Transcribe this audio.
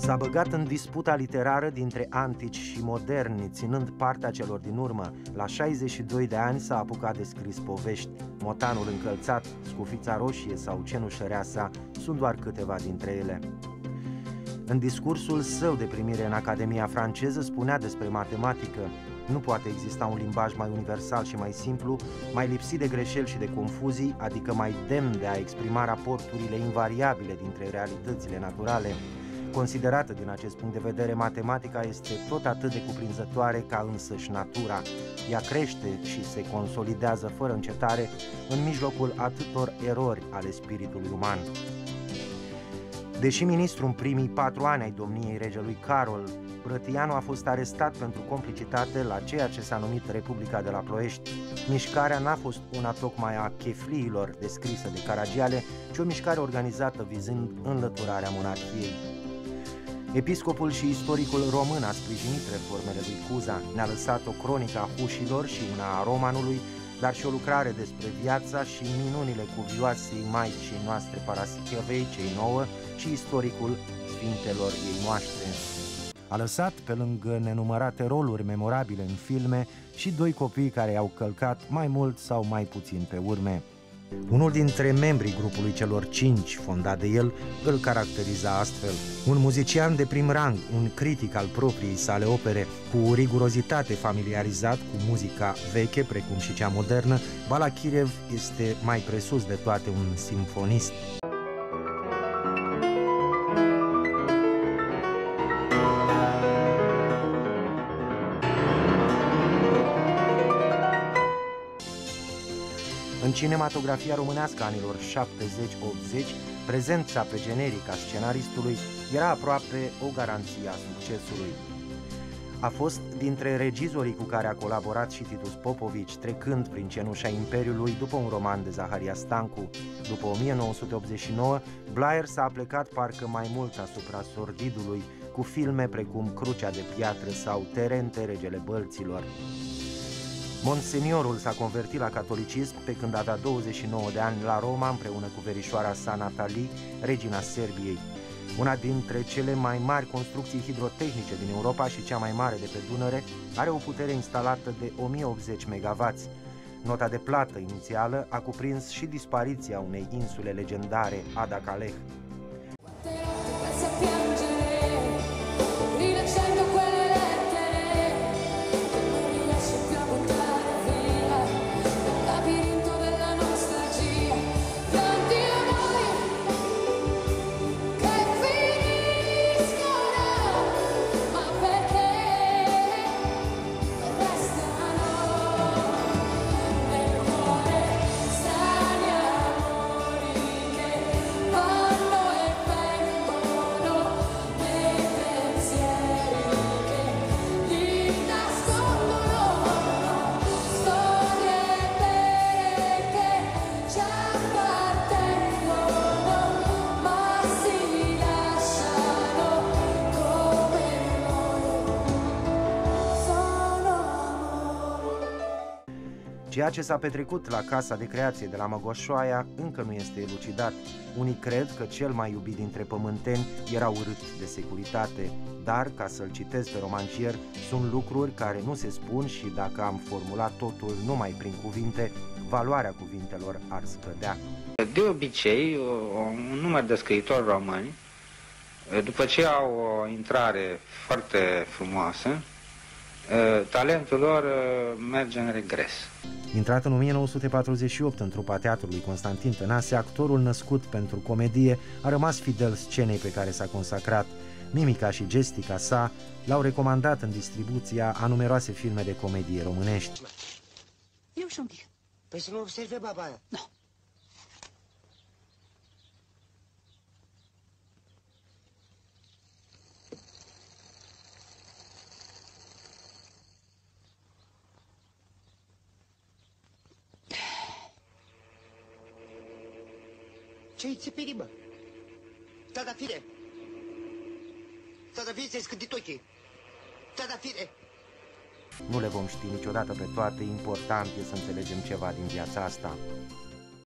S-a băgat în disputa literară dintre antici și moderni, ținând partea celor din urmă. La 62 de ani s-a apucat de scris povești. Motanul încălțat, Scufița roșie sau Cenușăreasa sunt doar câteva dintre ele. În discursul său de primire în Academia franceză spunea despre matematică: nu poate exista un limbaj mai universal și mai simplu, mai lipsit de greșeli și de confuzii, adică mai demn de a exprima raporturile invariabile dintre realitățile naturale. Considerată din acest punct de vedere, matematica este tot atât de cuprinzătoare ca însăși natura. Ea crește și se consolidează fără încetare în mijlocul atâtor erori ale spiritului uman. Deși ministru în primii 4 ani ai domniei regelui Carol, Brătianu a fost arestat pentru complicitate la ceea ce s-a numit Republica de la Ploiești. Mișcarea n-a fost una tocmai a chefliilor descrisă de Caragiale, ci o mișcare organizată vizând înlăturarea monarhiei. Episcopul și istoricul român a sprijinit reformele lui Cuza, ne-a lăsat o cronică a Hușilor și una a Romanului, dar și o lucrare despre viața și minunile cuvioasei Maicii noastre Paraschiavei, cei nouă, și istoricul Sfintelor ei noastre. A lăsat, pe lângă nenumărate roluri memorabile în filme, și 2 copii care i-au călcat mai mult sau mai puțin pe urme. Unul dintre membrii grupului celor 5 fondat de el îl caracteriza astfel: un muzician de prim rang, un critic al propriei sale opere, cu rigurozitate familiarizat cu muzica veche precum și cea modernă, Balakirev este mai presus de toate un simfonist. În cinematografia românească anilor 70-80, prezența pe generic a scenaristului era aproape o garanție a succesului. A fost dintre regizorii cu care a colaborat și Titus Popovici, trecând prin cenușa Imperiului după un roman de Zaharia Stancu. După 1989, Blair s-a aplecat parcă mai mult asupra sordidului, cu filme precum Crucea de piatră sau Terente, regele bălților. Monseniorul s-a convertit la catolicism pe când avea 29 de ani la Roma împreună cu verișoara sa Natalie, regina Serbiei. Una dintre cele mai mari construcții hidrotehnice din Europa și cea mai mare de pe Dunăre, are o putere instalată de 1080 MW. Nota de plată inițială a cuprins și dispariția unei insule legendare, Ada Caleh. Ceea ce s-a petrecut la Casa de Creație de la Măgoșoaia încă nu este elucidat. Unii cred că cel mai iubit dintre pământeni era urât de securitate, dar, ca să-l citesc pe romancier, sunt lucruri care nu se spun și dacă am formulat totul numai prin cuvinte, valoarea cuvintelor ar scădea. De obicei, un număr de scriitori români, după ce au o intrare foarte frumoasă, talentul lor merge în regres. Intrat în 1948 în trupa teatrului Constantin Tănase, actorul născut pentru comedie a rămas fidel scenei pe care s-a consacrat. Mimica și gestica sa l-au recomandat în distribuția a numeroase filme de comedie românești. Eu și un pic. Păi să nu observe baba aia. Nu. Ce-i țipiri, bă? Tadafire! Tadafire, ți-ai scândit ochii! Tadafire! Nu le vom ști niciodată pe toate, important e să înțelegem ceva din viața asta.